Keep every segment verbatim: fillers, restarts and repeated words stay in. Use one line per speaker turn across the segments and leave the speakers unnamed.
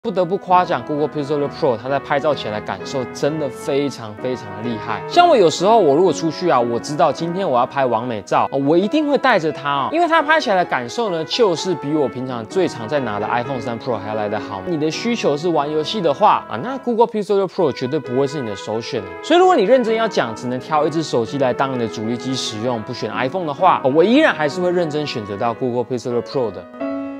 不得不夸奖 Google Pixel 六 Pro， 它在拍照起来的感受真的非常非常的厉害。像我有时候我如果出去啊，我知道今天我要拍完美照，我一定会带着它哦，因为它拍起来的感受呢，就是比我平常最常在拿的 iPhone 三 Pro 还要来得好。你的需求是玩游戏的话啊，那 Google Pixel 六 Pro 绝对不会是你的首选。所以如果你认真要讲，只能挑一只手机来当你的主力机使用，不选 iPhone 的话，我依然还是会认真选择到 Google Pixel 六 Pro 的。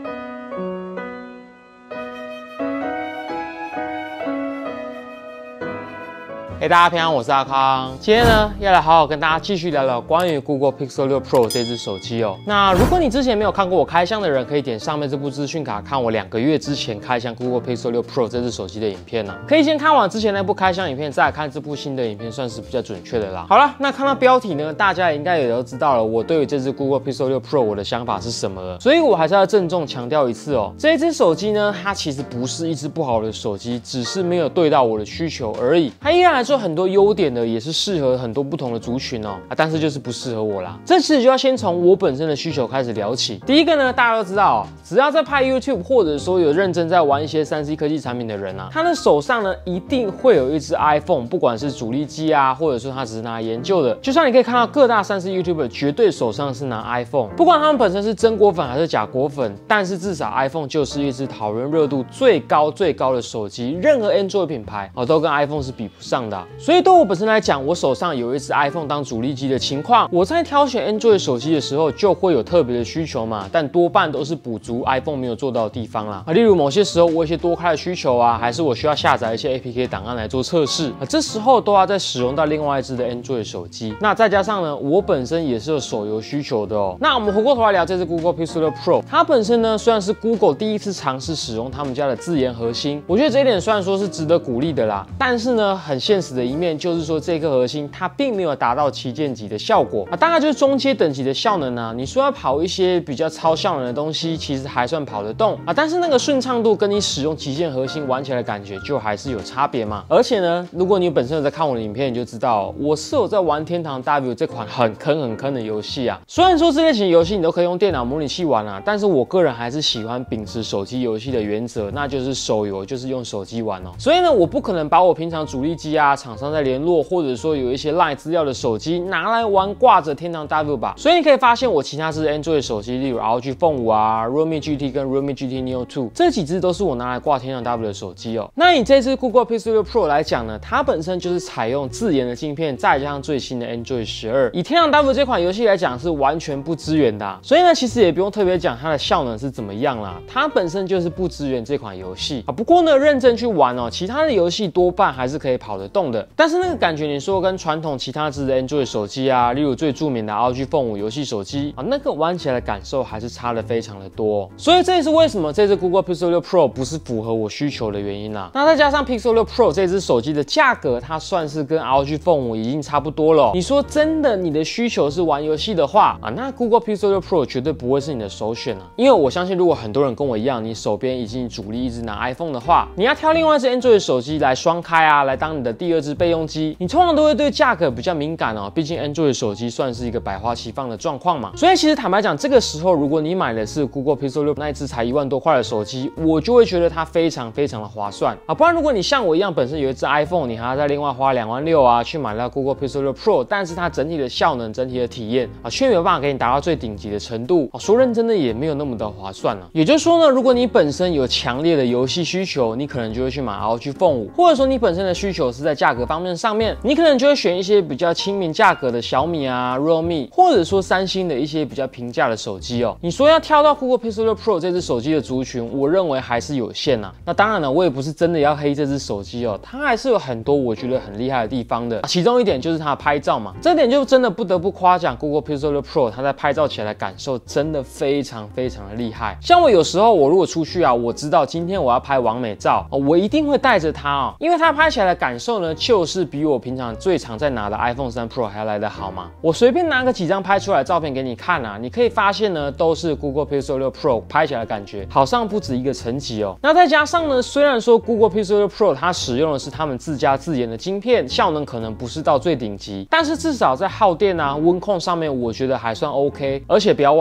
嘿、hey, 大家平安，我是阿康。今天呢，要来好好跟大家继续聊聊关于 Google Pixel 六 Pro 这只手机哦。那如果你之前没有看过我开箱的人，可以点上面这部资讯卡看我两个月之前开箱 Google Pixel 六 Pro 这只手机的影片呢、啊。可以先看完之前那部开箱影片，再来看这部新的影片，算是比较准确的啦。好了，那看到标题呢，大家应该也都知道了，我对于这只 Google Pixel 六 Pro 我的想法是什么了。所以我还是要郑重强调一次哦，这一只手机呢，它其实不是一只不好的手机，只是没有对到我的需求而已。它依然还是有很多优点的，也是适合很多不同的族群哦，啊，但是就是不适合我啦。这次就要先从我本身的需求开始聊起。第一个呢，大家都知道哦，只要在拍 YouTube 或者说有认真在玩一些三 C 科技产品的人啊，他的手上呢一定会有一只 iPhone， 不管是主力机啊，或者说他只是拿来研究的。就像你可以看到各大三 C YouTuber 绝对手上是拿 iPhone， 不管他们本身是真果粉还是假果粉，但是至少 iPhone 就是一只讨论热度最高最高的手机，任何 Android 品牌哦都跟 iPhone 是比不上的、啊。所以对我本身来讲，我手上有一只 iPhone 当主力机的情况，我在挑选 Android 手机的时候就会有特别的需求嘛，但多半都是补足 iPhone 没有做到的地方啦。啊，例如某些时候我有一些多开的需求啊，还是我需要下载一些 A P K 档案来做测试啊，这时候都要再使用到另外一只的 Android 手机。那再加上呢，我本身也是有手游需求的哦。那我们回过头来聊这只 Google Pixel 六 Pro， 它本身呢虽然是 Google 第一次尝试使用他们家的自研核心，我觉得这一点虽然说是值得鼓励的啦，但是呢，很现实的一面就是说这颗核心它并没有达到旗舰级的效果啊，大概就是中阶等级的效能啊。你说要跑一些比较超效能的东西，其实还算跑得动啊，但是那个顺畅度跟你使用旗舰核心玩起来的感觉就还是有差别嘛。而且呢，如果你本身有在看我的影片，你就知道我是有在玩天堂 W 这款很坑很坑的游戏啊。虽然说这类型游戏你都可以用电脑模拟器玩啊，但是我个人还是喜欢秉持手机游戏的原则，那就是手游就是用手机玩哦。所以呢，我不可能把我平常主力机啊、厂商在联络，或者说有一些 LINE 资料的手机拿来玩挂着天堂 W 吧。所以你可以发现我其他支 Android 手机，例如 R O G Phone 五啊、Realme G T 跟 Realme G T Neo 二，这几支都是我拿来挂天堂 W 的手机哦。那以这支 Google Pixel 六 Pro 来讲呢，它本身就是采用自研的晶片，再加上最新的 Android 十二，以天堂 W 这款游戏来讲是完全不支援的、啊。所以呢，其实也不用特别讲它的效能是怎么样啦，它本身就是不支援这款游戏啊。不过呢，认真去玩哦，其他的游戏多半还是可以跑得动的。但是那个感觉，你说跟传统其他支的 Android 手机啊，例如最著名的 R O G Phone 五游戏手机啊，那个玩起来的感受还是差的非常的多、哦。所以这也是为什么这支 Google Pixel 六 Pro 不是符合我需求的原因啦。那再加上 Pixel 六 Pro 这支手机的价格，它算是跟 R O G Phone 五已经差不多了、哦。你说真的，你的需求是玩游戏的话啊，那 Google Pixel 六 Pro 绝对不会是你的首选啊。因为我相信，如果很多人跟我一样，你手边已经主力一直拿 iPhone 的话，你要挑另外一支 Android 手机来双开啊，来当你的第二支备用机，你通常都会对价格比较敏感哦。毕竟 Android 手机算是一个百花齐放的状况嘛。所以其实坦白讲，这个时候如果你买的是 Google Pixel 六那一支才一万多块的手机，我就会觉得它非常非常的划算啊。不然如果你像我一样本身有一支 iPhone， 你还要再另外花两万六啊去买到 Google Pixel 六 Pro， 但是它整体的效能、整体的体验啊，却没有办法给你达到最顶级的程度啊。说认真的也没有那么的划算啊。也就是说呢，如果你本身有强烈的游戏需求，你可能就会去买 R O G Phone 五，或者说你本身的需求是在价格方面上面，你可能就会选一些比较亲民价格的小米啊、Realme， 或者说三星的一些比较平价的手机哦。你说要挑到 Google Pixel 六 Pro 这支手机的族群，我认为还是有限啊。那当然了，我也不是真的要黑这支手机哦，它还是有很多我觉得很厉害的地方的。其中一点就是它的拍照嘛，这点就真的不得不夸奖 Google Pixel 六 Pro， 它在拍照起来的感受真的非常非常的厉害。像我有时候我如果出去啊，我知道今天我要拍完美照，我一定会带着它哦，因为它拍起来的感受呢，就是比我平常最常在拿的 iPhone 三 Pro 还要来得好嘛。我随便拿个几张拍出来的照片给你看啊，你可以发现呢，都是 Google Pixel 六 Pro 拍起来的感觉好上不止一个层级哦。那再加上呢，虽然说 Google Pixel 六 Pro 它使用的是他们自家自研的晶片，效能可能不是到最顶级，但是至少在耗电啊、温控上面，我觉得还算 OK。而且不要忘了、哦。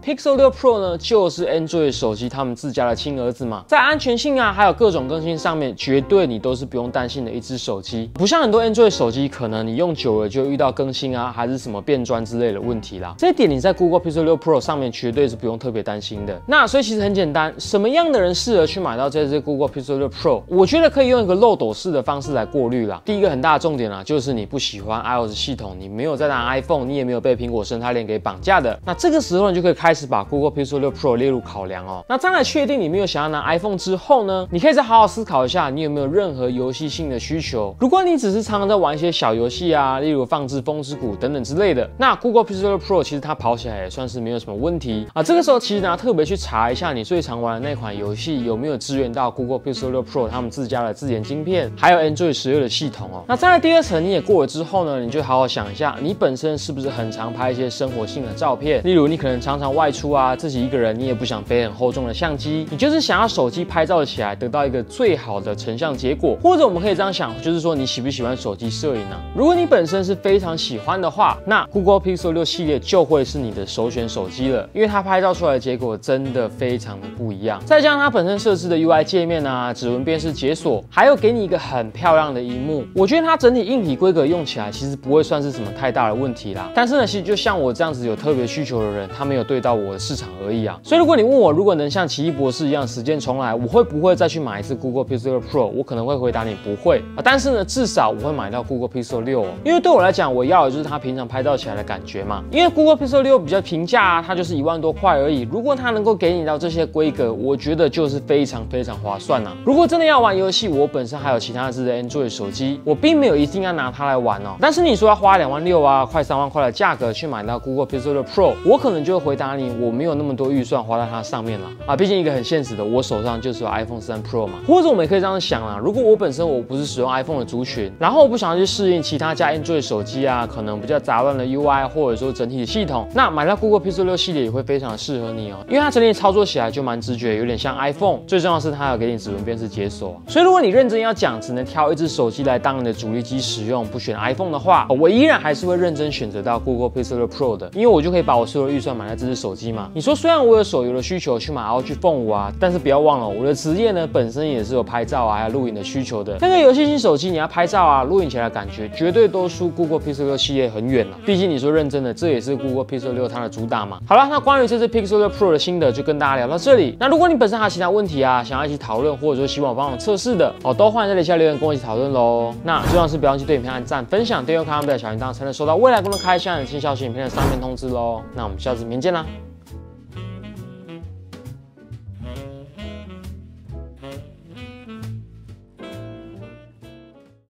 Pixel 六 Pro 呢，就是 Android 手机他们自家的亲儿子嘛，在安全性啊，还有各种更新上面，绝对你都是不用担心的一只手机。不像很多 Android 手机，可能你用久了就遇到更新啊，还是什么变砖之类的问题啦。这一点你在 Google Pixel 六 Pro 上面绝对是不用特别担心的。那所以其实很简单，什么样的人适合去买到这只 Google Pixel 六 Pro？ 我觉得可以用一个漏斗式的方式来过滤啦。第一个很大的重点啊，就是你不喜欢 iOS 系统，你没有在拿 iPhone， 你也没有被苹果生态链给绑架的，那这个时候你就可以开始把 Google Pixel 六 Pro 列入考量哦。那再来确定你没有想要拿 iPhone 之后呢，你可以再好好思考一下，你有没有任何游戏性的需求。如果你只是常常在玩一些小游戏啊，例如放置风之谷等等之类的，那 Google Pixel 六 Pro 其实它跑起来也算是没有什么问题啊。这个时候其实你要特别去查一下你最常玩的那款游戏有没有支援到 Google Pixel 六 Pro 他们自家的自研晶片，还有 Android 十二的系统哦。那再来第二层你也过了之后呢，你就好好想一下，你本身是不是很常拍一些生活性的照片，例如你可能常常外出啊，自己一个人你也不想背很厚重的相机，你就是想要手机拍照起来得到一个最好的成像结果。或者我们可以这样想，就是说你喜不喜欢手机摄影呢？如果你本身是非常喜欢的话，那 Google Pixel 六系列就会是你的首选手机了，因为它拍照出来的结果真的非常的不一样。再加上它本身设置的 U I 界面啊，指纹辨识解锁，还有给你一个很漂亮的萤幕，我觉得它整体硬体规格用起来其实不会算是什么太大的问题啦。但是呢，其实就像我这样子有特别需求的人，他没有对到我的市场而已啊。所以如果你问我，如果能像奇异博士一样时间重来，我会不会再去买一次 Google Pixel 六 Pro？ 我可能会回答你不会啊。但是呢，至少我会买到 Google Pixel 六哦，因为对我来讲，我要的就是它平常拍照起来的感觉嘛。因为 Google Pixel 六比较平价啊，它就是一万多块而已。如果它能够给你到这些规格，我觉得就是非常非常划算啊。如果真的要玩游戏，我本身还有其他支的 Android 手机，我并没有一定要拿它来玩哦。但是你说要花两万六啊，快三万块的价格去买到 Google Pixel 六 Pro， 我可能就会回答你，我没有那么多预算花在它上面了啊。毕竟一个很现实的，我手上就是有 iPhone 十三 Pro 嘛。或者我们也可以这样想啦，如果我本身我不是使用 iPhone 的族群，然后我不想要去适应其他家 Android 手机啊，可能比较杂乱的 U I 或者说整体的系统，那买到 Google Pixel 六系列也会非常适合你哦，因为它整体操作起来就蛮直觉，有点像 iPhone。最重要的是它有给你指纹辨识解锁，所以如果你认真要讲，只能挑一只手机来当你的主力机使用，不选 iPhone 的话，我依然还是会认真选择到 Google Pixel 六 Pro 的，因为我就可以把我所有的预算买在这只手机嘛。你说虽然我有手游的需求去买 R O G Phone 五啊，但是不要忘了我的职业呢本身也是有拍照啊还有录影的需求的。那个游戏性手机你要拍照啊录影起来的感觉绝对都输 Google Pixel 六系列很远了。毕竟你说认真的，这也是 Google Pixel 六它的主打嘛。好了，那关于这支 Pixel 六 Pro 的心得就跟大家聊到这里。那如果你本身还有其他问题啊，想要一起讨论，或者说希望我帮忙测试的哦，都欢迎在底下留言跟我一起讨论喽。那最重要是不要忘记对影片按赞、分享、订阅、开启小铃铛，才能收到未来更多开箱的新消息影片的上面通知喽。那我们下次影片见啦。